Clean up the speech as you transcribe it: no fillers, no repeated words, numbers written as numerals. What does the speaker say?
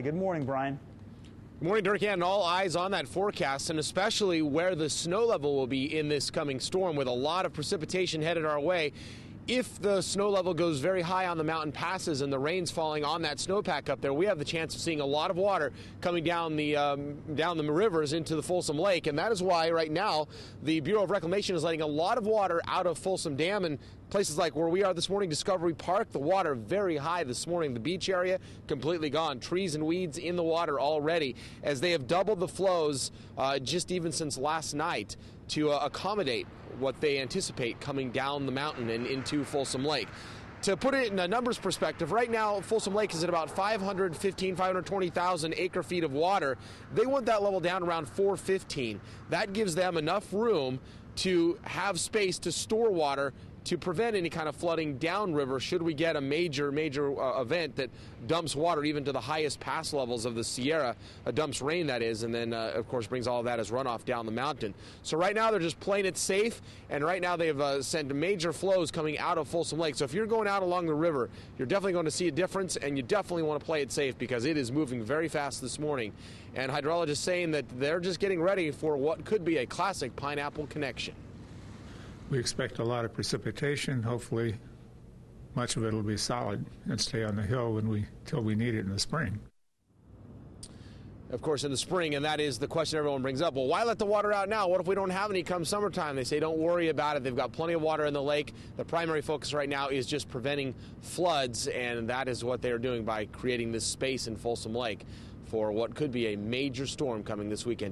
Good morning, Brian. Good morning, Dirk. And all eyes on that forecast, and especially where the snow level will be in this coming storm, with a lot of precipitation headed our way. If the snow level goes very high on the mountain passes and the rain's falling on that snowpack up there, we have the chance of seeing a lot of water coming down the rivers into the Folsom Lake. And that is why right now the Bureau of Reclamation is letting a lot of water out of Folsom Dam, and places like where we are this morning, Discovery Park, the water very high this morning. The beach area completely gone. Trees and weeds in the water already, as they have doubled the flows just even since last night to accommodate what they anticipate coming down the mountain and into Folsom Lake. To put it in a numbers perspective, right now Folsom Lake is at about 520,000 acre feet of water. They want that level down around 415. That gives them enough room to have space to store water to prevent any kind of flooding downriver should we get a major event that dumps water even to the highest pass levels of the Sierra, dumps rain that is, and then of course brings all of that as runoff down the mountain. So right now they're just playing it safe, and right now they've sent major flows coming out of Folsom Lake. So if you're going out along the river, you're definitely going to see a difference, and you definitely want to play it safe because it is moving very fast this morning. And hydrologists saying that they're just getting ready for what could be a classic pineapple connection. We expect a lot of precipitation. Hopefully, much of it will be solid and stay on the hill till we need it in the spring. Of course, in the spring, and that is the question everyone brings up. Well, why let the water out now? What if we don't have any come summertime? They say don't worry about it. They've got plenty of water in the lake. The primary focus right now is just preventing floods, and that is what they are doing by creating this space in Folsom Lake for what could be a major storm coming this weekend.